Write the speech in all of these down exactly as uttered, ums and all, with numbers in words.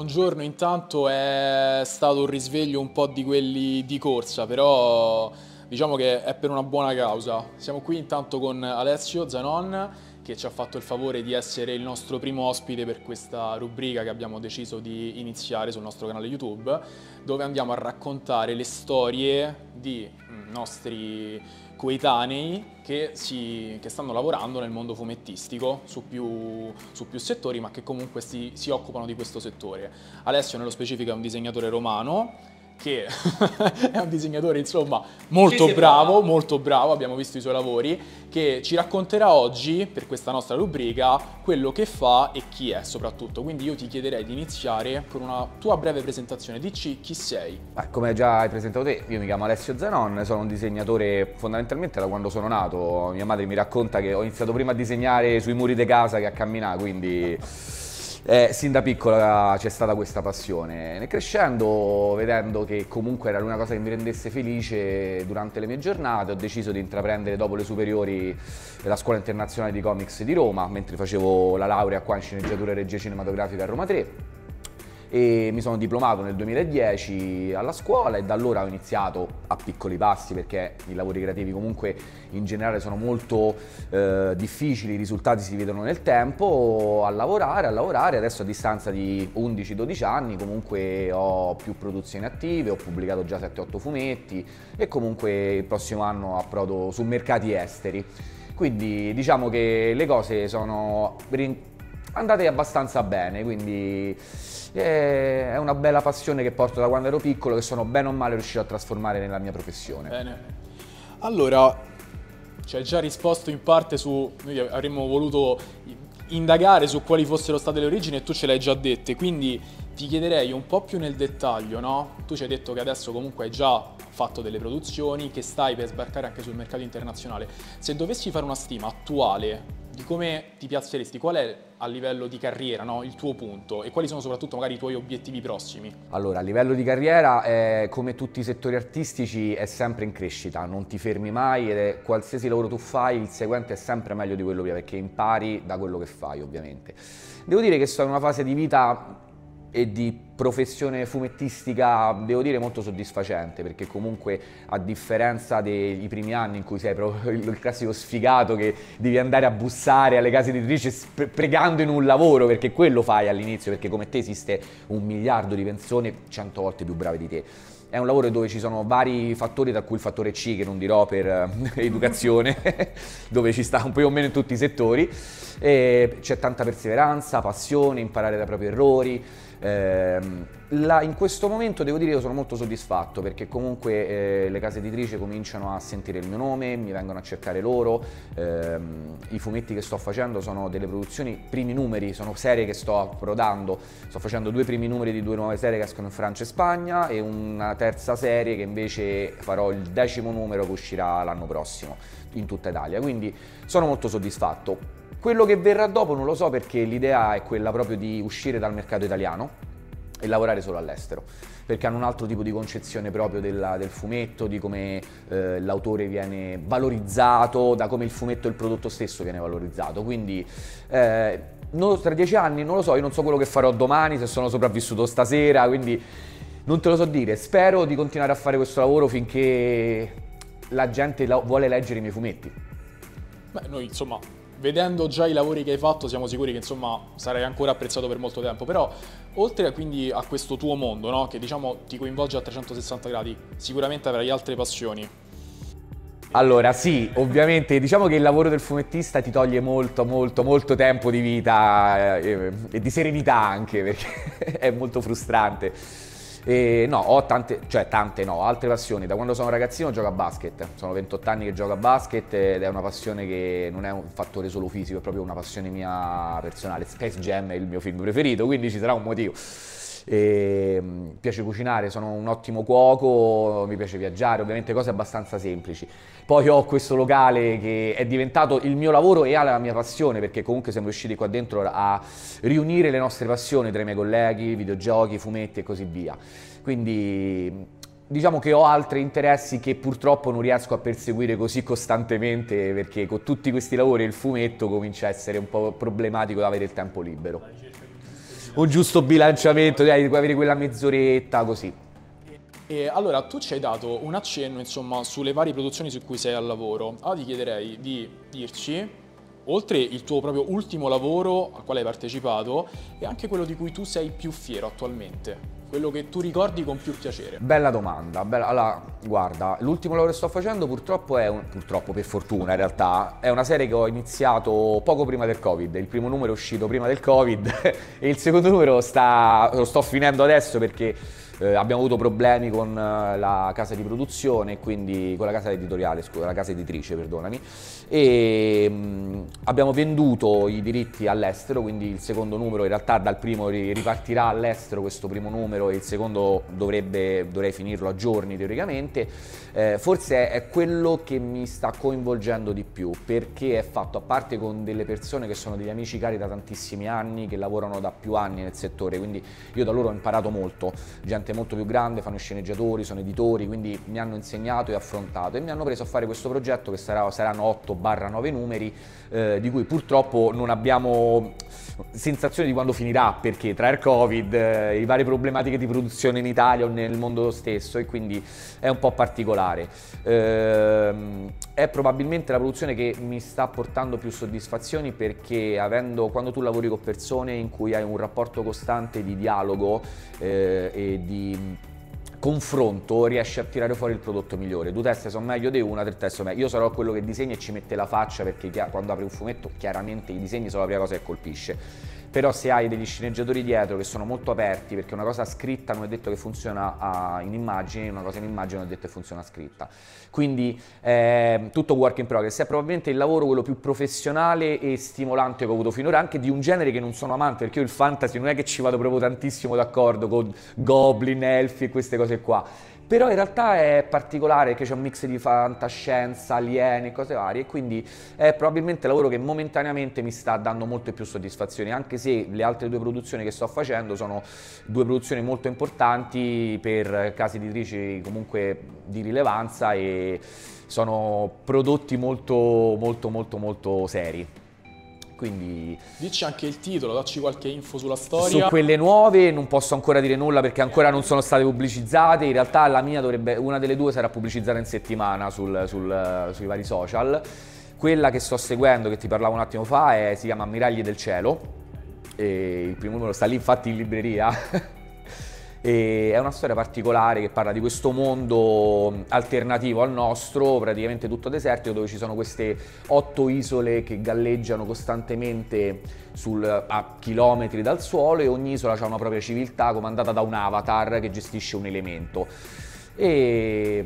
buongiorno. Intanto è stato un risveglio un po' di quelli di corsa, però diciamo che è per una buona causa. Siamo qui intanto con Alessio Zanon, che ci ha fatto il favore di essere il nostro primo ospite per questa rubrica che abbiamo deciso di iniziare sul nostro canale YouTube, dove andiamo a raccontare le storie di nostri coetanei che, si, che stanno lavorando nel mondo fumettistico su più, su più settori, ma che comunque si, si occupano di questo settore. Alessio nello specifico è un disegnatore romano, che è un disegnatore insomma molto bravo, molto bravo, abbiamo visto i suoi lavori, che ci racconterà oggi per questa nostra rubrica quello che fa e chi è soprattutto. Quindi io ti chiederei di iniziare con una tua breve presentazione, dici chi sei. Beh, come già hai presentato te, io mi chiamo Alessio Zanon, sono un disegnatore fondamentalmente da quando sono nato. Mia madre mi racconta che ho iniziato prima a disegnare sui muri di casa che a camminare, quindi Eh, sin da piccola c'è stata questa passione. Crescendo, vedendo che comunque era l'unica cosa che mi rendesse felice durante le mie giornate, ho deciso di intraprendere dopo le superiori la Scuola Internazionale di Comics di Roma, mentre facevo la laurea qua in sceneggiatura e regia cinematografica a Roma tre. E mi sono diplomato nel duemiladieci alla scuola e da allora ho iniziato a piccoli passi, perché i lavori creativi comunque in generale sono molto eh, difficili, i risultati si vedono nel tempo, a lavorare, a lavorare. Adesso a distanza di undici dodici anni comunque ho più produzioni attive, ho pubblicato già sette otto fumetti e comunque il prossimo anno approdo su mercati esteri. Quindi diciamo che le cose sono andate abbastanza bene, quindi è una bella passione che porto da quando ero piccolo, che sono bene o male riuscito a trasformare nella mia professione. Bene. Allora, ci hai già risposto in parte su... Noi avremmo voluto indagare su quali fossero state le origini e tu ce le hai già dette, quindi ti chiederei un po' più nel dettaglio, no? Tu ci hai detto che adesso comunque hai già fatto delle produzioni, che stai per sbarcare anche sul mercato internazionale. Se dovessi fare una stima attuale di come ti piazzeresti, qual è a livello di carriera, no? Il tuo punto, e quali sono soprattutto magari i tuoi obiettivi prossimi? Allora, a livello di carriera, eh, come tutti i settori artistici, è sempre in crescita, non ti fermi mai ed è, qualsiasi lavoro tu fai, il seguente è sempre meglio di quello prima, perché impari da quello che fai, ovviamente. Devo dire che sto in una fase di vita e di professione fumettistica, devo dire, molto soddisfacente, perché comunque a differenza dei primi anni in cui sei proprio il classico sfigato che devi andare a bussare alle case editrici pregando in un lavoro, perché quello fai all'inizio, perché come te esiste un miliardo di persone cento volte più brave di te. È un lavoro dove ci sono vari fattori, tra cui il fattore C, che non dirò per eh, educazione, dove ci sta un po' o meno in tutti i settori. C'è tanta perseveranza, passione, imparare dai propri errori. Eh, la, in questo momento devo dire che io sono molto soddisfatto, perché comunque eh, le case editrici cominciano a sentire il mio nome, mi vengono a cercare loro. Eh, i fumetti che sto facendo sono delle produzioni primi numeri, sono serie che sto approdando. Sto facendo due primi numeri di due nuove serie che escono in Francia e Spagna e una terza serie che invece farò il decimo numero che uscirà l'anno prossimo in tutta Italia, quindi sono molto soddisfatto. Quello che verrà dopo non lo so, perché l'idea è quella proprio di uscire dal mercato italiano e lavorare solo all'estero, perché hanno un altro tipo di concezione proprio della, del fumetto, di come eh, l'autore viene valorizzato, da come il fumetto e il prodotto stesso viene valorizzato. Quindi eh, non, tra dieci anni non lo so, io non so quello che farò domani, se sono sopravvissuto stasera, quindi non te lo so dire. Spero di continuare a fare questo lavoro finché la gente la, vuole leggere i miei fumetti. Beh, noi insomma, vedendo già i lavori che hai fatto, siamo sicuri che insomma sarai ancora apprezzato per molto tempo. Però oltre a, quindi a questo tuo mondo, no, che diciamo ti coinvolge a trecentosessanta gradi, sicuramente avrai altre passioni. Allora sì, ovviamente diciamo che il lavoro del fumettista ti toglie molto molto molto tempo di vita e, e di serenità anche, perché è molto frustrante. E no, ho tante, cioè tante no, altre passioni. Da quando sono ragazzino gioco a basket, sono ventotto anni che gioco a basket ed è una passione che non è un fattore solo fisico, è proprio una passione mia personale. Space Jam è il mio film preferito, quindi ci sarà un motivo. E, mi piace cucinare, sono un ottimo cuoco, mi piace viaggiare, ovviamente cose abbastanza semplici. Poi ho questo locale che è diventato il mio lavoro e ha la mia passione, perché comunque siamo riusciti qua dentro a riunire le nostre passioni tra i miei colleghi, videogiochi, fumetti e così via. Quindi diciamo che ho altri interessi che purtroppo non riesco a perseguire così costantemente, perché con tutti questi lavori il fumetto comincia a essere un po' problematico da avere il tempo libero. un giusto bilanciamento, dai, puoi avere quella mezz'oretta, così. E allora, tu ci hai dato un accenno, insomma, sulle varie produzioni su cui sei al lavoro. Allora ti chiederei di dirci, oltre il tuo proprio ultimo lavoro al quale hai partecipato, e anche quello di cui tu sei più fiero attualmente, quello che tu ricordi con più piacere. Bella domanda, bella. Allora, guarda, l'ultimo lavoro che sto facendo purtroppo è un... purtroppo, per fortuna in realtà, è una serie che ho iniziato poco prima del Covid. Il primo numero è uscito prima del Covid e il secondo numero sta... lo sto finendo adesso perché Eh, abbiamo avuto problemi con uh, la casa di produzione, quindi con la casa editoriale, scusa, la casa editrice, perdonami, e mh, abbiamo venduto i diritti all'estero, quindi il secondo numero in realtà dal primo ripartirà all'estero questo primo numero e il secondo dovrebbe, dovrei finirlo a giorni teoricamente. Eh, forse è quello che mi sta coinvolgendo di più, perché è fatto a parte con delle persone che sono degli amici cari da tantissimi anni, che lavorano da più anni nel settore, quindi io da loro ho imparato molto, gente molto più grande, fanno sceneggiatori, sono editori, quindi mi hanno insegnato e affrontato e mi hanno preso a fare questo progetto che sarà, saranno otto nove numeri, eh, di cui purtroppo non abbiamo sensazione di quando finirà, perché tra il Covid, eh, le varie problematiche di produzione in Italia o nel mondo stesso, e quindi è un po' particolare. Ehm, è probabilmente la produzione che mi sta portando più soddisfazioni, perché avendo, quando tu lavori con persone in cui hai un rapporto costante di dialogo eh, e di confronto, riesci a tirare fuori il prodotto migliore. Due teste sono meglio di una, tre teste sono meglio. Io sarò quello che disegna e ci mette la faccia, perché quando apri un fumetto chiaramente i disegni sono la prima cosa che colpisce. Però se hai degli sceneggiatori dietro che sono molto aperti, perché una cosa scritta non è detto che funziona a, in immagini, una cosa in immagine non è detto che funziona scritta. Quindi eh, tutto work in progress. È probabilmente il lavoro quello più professionale e stimolante che ho avuto finora, anche di un genere che non sono amante, perché io il fantasy non è che ci vado proprio tantissimo d'accordo con goblin, elfi e queste cose qua. Però in realtà è particolare, perché c'è un mix di fantascienza, alieni e cose varie, e quindi è probabilmente il lavoro che momentaneamente mi sta dando molte più soddisfazioni, anche se le altre due produzioni che sto facendo sono due produzioni molto importanti per case editrici comunque di rilevanza e sono prodotti molto molto molto molto seri. Quindi dici anche il titolo, dacci qualche info sulla storia. Su quelle nuove non posso ancora dire nulla perché ancora non sono state pubblicizzate. In realtà la mia dovrebbe, una delle due sarà pubblicizzata in settimana sul, sul, sui vari social. Quella che sto seguendo, che ti parlavo un attimo fa, è, si chiama Ammiragli del Cielo, e il primo numero sta lì infatti in libreria. E è una storia particolare che parla di questo mondo alternativo al nostro, praticamente tutto desertico, dove ci sono queste otto isole che galleggiano costantemente sul, a chilometri dal suolo, e ogni isola ha una propria civiltà comandata da un avatar che gestisce un elemento. E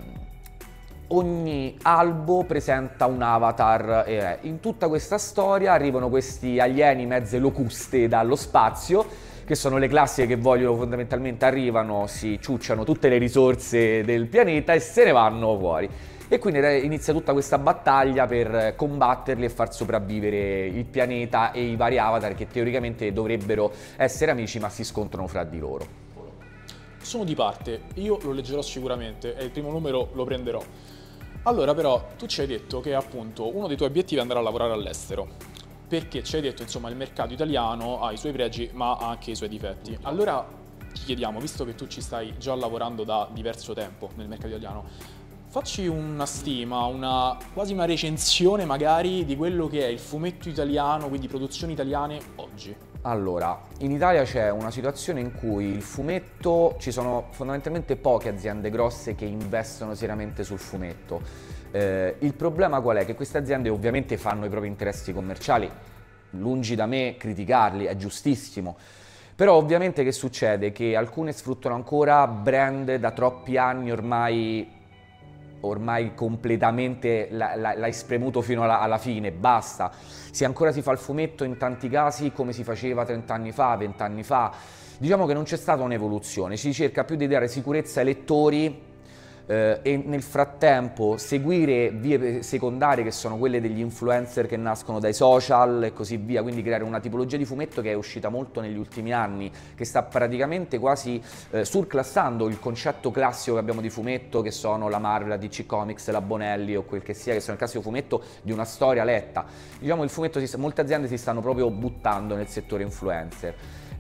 ogni albo presenta un avatar, e in tutta questa storia arrivano questi alieni mezze locuste dallo spazio, che sono le classiche che vogliono fondamentalmente, arrivano, si ciucciano tutte le risorse del pianeta e se ne vanno fuori. E quindi inizia tutta questa battaglia per combatterli e far sopravvivere il pianeta e i vari avatar che teoricamente dovrebbero essere amici, ma si scontrano fra di loro. Sono di parte, io lo leggerò sicuramente e il primo numero lo prenderò. Allora però, tu ci hai detto che appunto uno dei tuoi obiettivi è andare a lavorare all'estero. Perché ci hai detto, insomma, il mercato italiano ha i suoi pregi ma ha anche i suoi difetti. Allora ti chiediamo, visto che tu ci stai già lavorando da diverso tempo nel mercato italiano, facci una stima, una, quasi una recensione magari di quello che è il fumetto italiano, quindi produzioni italiane oggi. Allora, in Italia c'è una situazione in cui il fumetto, ci sono fondamentalmente poche aziende grosse che investono seriamente sul fumetto. Eh, il problema qual è? Che queste aziende ovviamente fanno i propri interessi commerciali, lungi da me criticarli, è giustissimo. Però ovviamente che succede? Che alcune sfruttano ancora brand da troppi anni ormai, ormai completamente l'hai spremuto fino alla, alla fine, basta. Se ancora si fa il fumetto in tanti casi come si faceva trent'anni fa, vent'anni fa, diciamo che non c'è stata un'evoluzione, si cerca più di dare sicurezza ai lettori eh, e nel frattempo seguire vie secondarie che sono quelle degli influencer che nascono dai social e così via, quindi creare una tipologia di fumetto che è uscita molto negli ultimi anni, che sta praticamente quasi eh, surclassando il concetto classico che abbiamo di fumetto, che sono la Marvel, la D C Comics, la Bonelli o quel che sia, che sono il classico fumetto di una storia letta. Diciamo il fumetto, si, molte aziende si stanno proprio buttando nel settore influencer.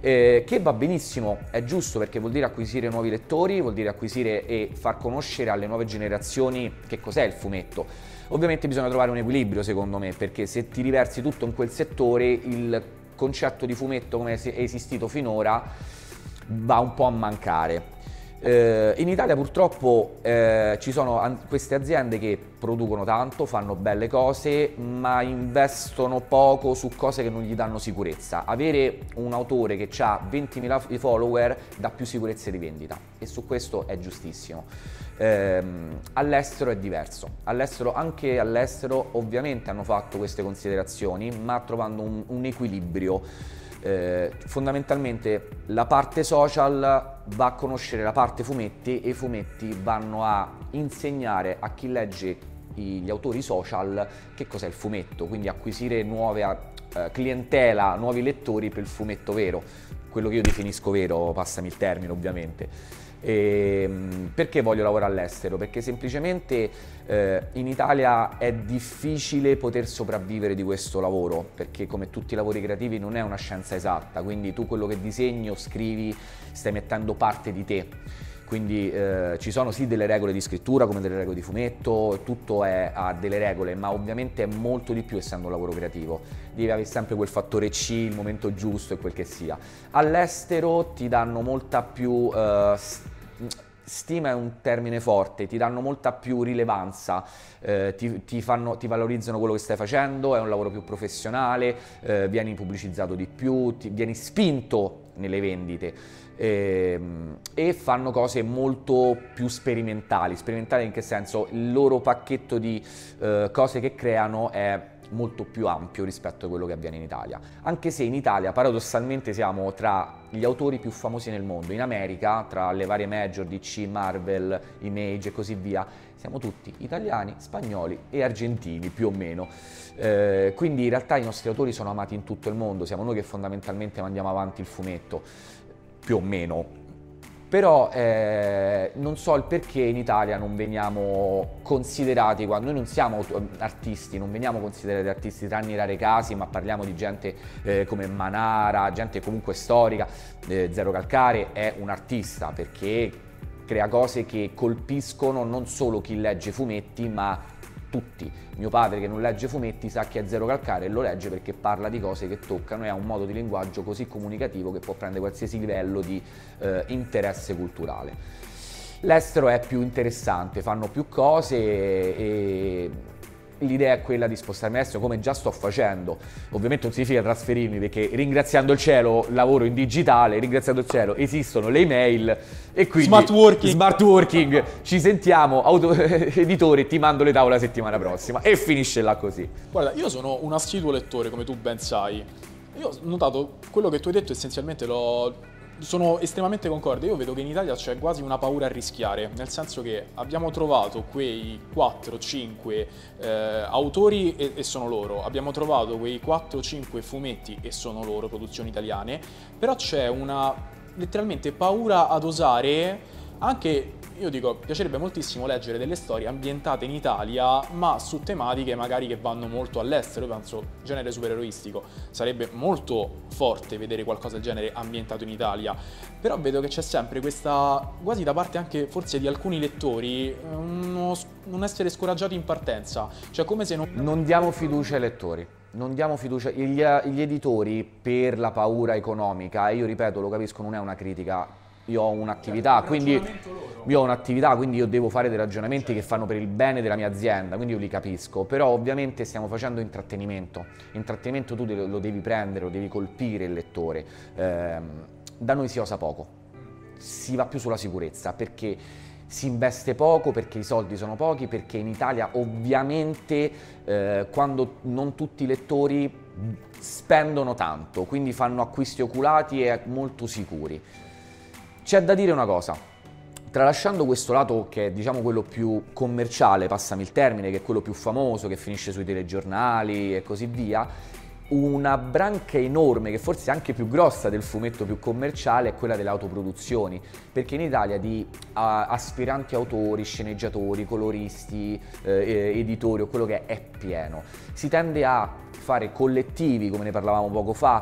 eh, che va benissimo, è giusto, perché vuol dire acquisire nuovi lettori, vuol dire acquisire e far conoscere alle nuove generazioni che cos'è il fumetto. Ovviamente bisogna trovare un equilibrio, secondo me, perché se ti riversi tutto in quel settore, il concetto di fumetto come è esistito finora va un po' a mancare. Eh, in Italia purtroppo eh, ci sono queste aziende che producono tanto, fanno belle cose, ma investono poco su cose che non gli danno sicurezza. Avere un autore che ha ventimila follower dà più sicurezza di vendita, e su questo è giustissimo. Eh, all'estero è diverso, all'estero, anche all'estero ovviamente hanno fatto queste considerazioni, ma trovando un, un equilibrio. Eh, fondamentalmente la parte social va a conoscere la parte fumetti, e i fumetti vanno a insegnare a chi legge gli autori social che cos'è il fumetto, quindi acquisire nuove eh, clientela, nuovi lettori per il fumetto vero, quello che io definisco vero, passami il termine ovviamente. E perché voglio lavorare all'estero? Perché semplicemente eh, in Italia è difficile poter sopravvivere di questo lavoro, perché come tutti i lavori creativi non è una scienza esatta, quindi tu quello che disegni o scrivi stai mettendo parte di te. Quindi eh, ci sono sì delle regole di scrittura come delle regole di fumetto, tutto è, ha delle regole, ma ovviamente è molto di più essendo un lavoro creativo. Devi avere sempre quel fattore C, il momento giusto e quel che sia. All'estero ti danno molta più... Eh, stima è un termine forte, ti danno molta più rilevanza, eh, ti, ti, fanno, ti valorizzano quello che stai facendo, è un lavoro più professionale, eh, vieni pubblicizzato di più, ti, vieni spinto nelle vendite, eh, e fanno cose molto più sperimentali. Sperimentali in che senso? Il loro pacchetto di eh, cose che creano è molto più ampio rispetto a quello che avviene in Italia, anche se in Italia paradossalmente siamo tra gli autori più famosi nel mondo. In America, tra le varie major, D C, Marvel, Image e così via, siamo tutti italiani, spagnoli e argentini più o meno, eh, quindi in realtà i nostri autori sono amati in tutto il mondo, siamo noi che fondamentalmente mandiamo avanti il fumetto, più o meno. Però eh, non so il perché in Italia non veniamo considerati, quando noi non siamo artisti, non veniamo considerati artisti tranne i rari casi, ma parliamo di gente eh, come Manara, gente comunque storica. eh, Zero Calcare è un artista perché crea cose che colpiscono non solo chi legge fumetti, ma tutti. Mio padre, che non legge fumetti, sa che è Zero Calcare e lo legge perché parla di cose che toccano e ha un modo di linguaggio così comunicativo che può prendere qualsiasi livello di eh, interesse culturale. L'estero è più interessante, fanno più cose e l'idea è quella di spostarmi all'estero, come già sto facendo. Ovviamente non significa trasferirmi, perché ringraziando il cielo lavoro in digitale, ringraziando il cielo esistono le email e quindi smart working, smart working ci sentiamo, auto editore, ti mando le tavole la settimana prossima, e finisce là così. Guarda, io sono un assiduo lettore, come tu ben sai. Io ho notato quello che tu hai detto, essenzialmente lo... sono estremamente concorde. Io vedo che in Italia c'è quasi una paura a rischiare, nel senso che abbiamo trovato quei quattro cinque eh, autori e, e sono loro, abbiamo trovato quei quattro cinque fumetti e sono loro, produzioni italiane, però c'è una letteralmente paura ad osare. Anche, io dico, piacerebbe moltissimo leggere delle storie ambientate in Italia, ma su tematiche magari che vanno molto all'estero. Io penso, genere supereroistico, sarebbe molto forte vedere qualcosa del genere ambientato in Italia, però vedo che c'è sempre questa, quasi da parte anche forse di alcuni lettori, uno, un essere scoraggiati in partenza, cioè come se non... Non diamo fiducia ai lettori. Non diamo fiducia, gli, gli editori, per la paura economica, e io ripeto, lo capisco, non è una critica. Io ho un'attività, quindi io ho un'attività, quindi io devo fare dei ragionamenti che fanno per il bene della mia azienda, quindi io li capisco, però ovviamente stiamo facendo intrattenimento. Intrattenimento tu lo devi prendere, lo devi colpire il lettore. Eh, da noi si osa poco, si va più sulla sicurezza, perché si investe poco, perché i soldi sono pochi, perché in Italia ovviamente eh, quando non tutti i lettori spendono tanto, quindi fanno acquisti oculati e molto sicuri. C'è da dire una cosa, tralasciando questo lato che è, diciamo, quello più commerciale, passami il termine, che è quello più famoso, che finisce sui telegiornali e così via, una branca enorme, che forse è anche più grossa del fumetto più commerciale, è quella delle autoproduzioni, perché in Italia di uh, aspiranti autori, sceneggiatori, coloristi, eh, editori o quello che è, è pieno. Si tende a fare collettivi, come ne parlavamo poco fa,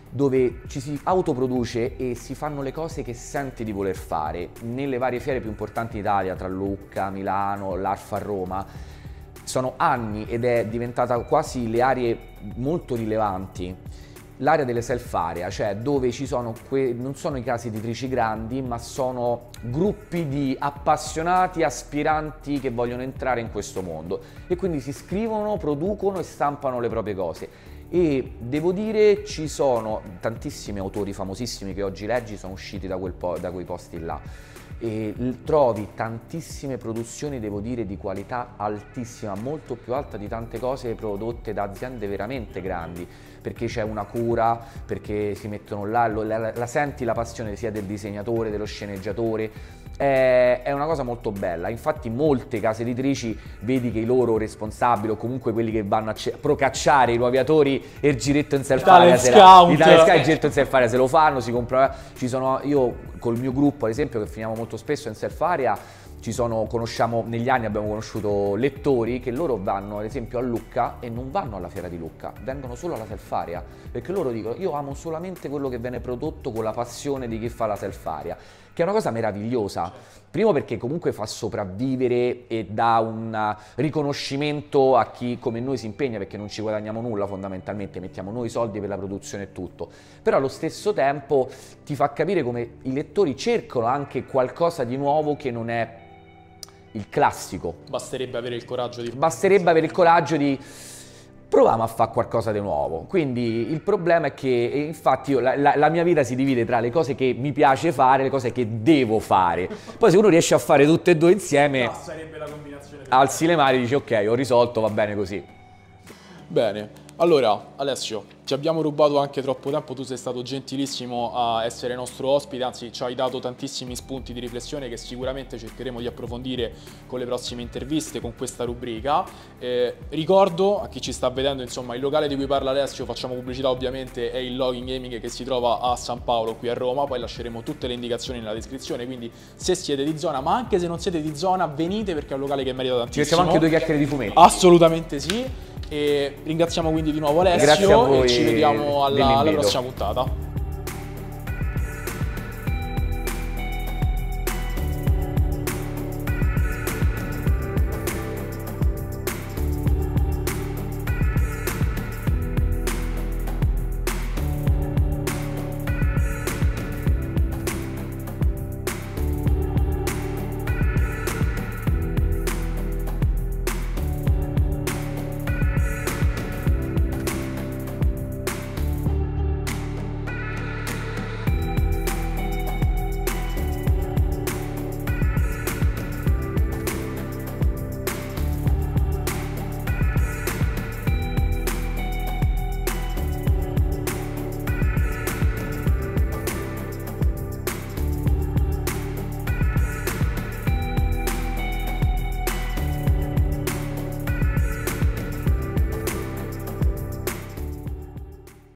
dove ci si autoproduce e si fanno le cose che senti di voler fare. Nelle varie fiere più importanti d'Italia, tra Lucca, Milano, l'Arfa a Roma, sono anni ed è diventata quasi le aree molto rilevanti. L'area delle self area, cioè dove ci sono, que- non sono i case editrici grandi, ma sono gruppi di appassionati, aspiranti che vogliono entrare in questo mondo e quindi si scrivono, producono e stampano le proprie cose. E devo dire ci sono tantissimi autori famosissimi che oggi leggi sono usciti da, quel po- da quei posti là. E trovi tantissime produzioni, devo dire, di qualità altissima, molto più alta di tante cose prodotte da aziende veramente grandi, perché c'è una cura, perché si mettono là, lo, la, la senti la passione sia del disegnatore, dello sceneggiatore. È, è una cosa molto bella. Infatti molte case editrici vedi che i loro responsabili o comunque quelli che vanno a procacciare i nuovi autori e il giretto in self area, il giretto in self area se lo fanno, si comprano. Ci sono, io col mio gruppo ad esempio, che finiamo molto spesso in self area, ci sono, conosciamo, negli anni abbiamo conosciuto lettori che loro vanno ad esempio a Lucca e non vanno alla fiera di Lucca, vengono solo alla self area, perché loro dicono io amo solamente quello che viene prodotto con la passione di chi fa la self area, che è una cosa meravigliosa. Primo perché comunque fa sopravvivere e dà un riconoscimento a chi come noi si impegna, perché non ci guadagniamo nulla fondamentalmente, mettiamo noi soldi per la produzione e tutto, però allo stesso tempo ti fa capire come i lettori cercano anche qualcosa di nuovo che non è il classico. Basterebbe avere il coraggio di... Basterebbe avere il coraggio di... proviamo a fare qualcosa di nuovo. Quindi il problema è che, infatti, io, la, la, la mia vita si divide tra le cose che mi piace fare e le cose che devo fare. Poi se uno riesce a fare tutte e due insieme, no, sarebbe la combinazione. Alzi le mani e dici ok, ho risolto, va bene così. Bene. Allora, Alessio, ti abbiamo rubato anche troppo tempo, tu sei stato gentilissimo a essere nostro ospite, anzi ci hai dato tantissimi spunti di riflessione che sicuramente cercheremo di approfondire con le prossime interviste, con questa rubrica. Eh, ricordo a chi ci sta vedendo, insomma, il locale di cui parla Alessio, facciamo pubblicità ovviamente, è il Login Gaming che si trova a San Paolo, qui a Roma, poi lasceremo tutte le indicazioni nella descrizione, quindi se siete di zona, ma anche se non siete di zona, venite perché è un locale che merita tantissimo. Ci facciamo anche due chiacchiere di fumetti. Assolutamente sì. E ringraziamo quindi di nuovo Alessio Grazie a voi e ci vediamo alla, alla prossima puntata.